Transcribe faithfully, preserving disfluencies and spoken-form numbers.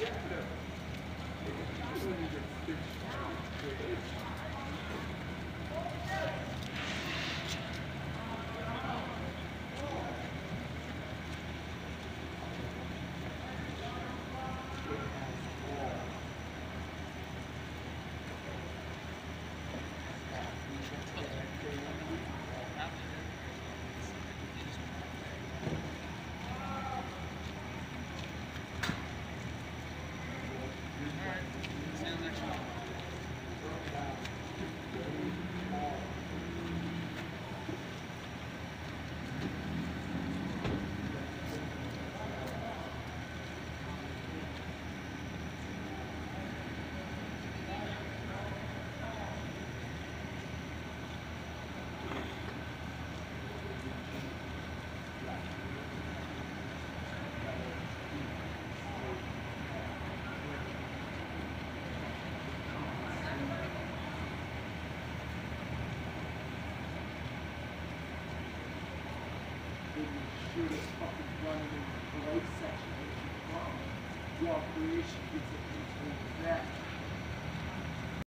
Shoot is fucking running in the right section of the wrong. The operation gets it into that.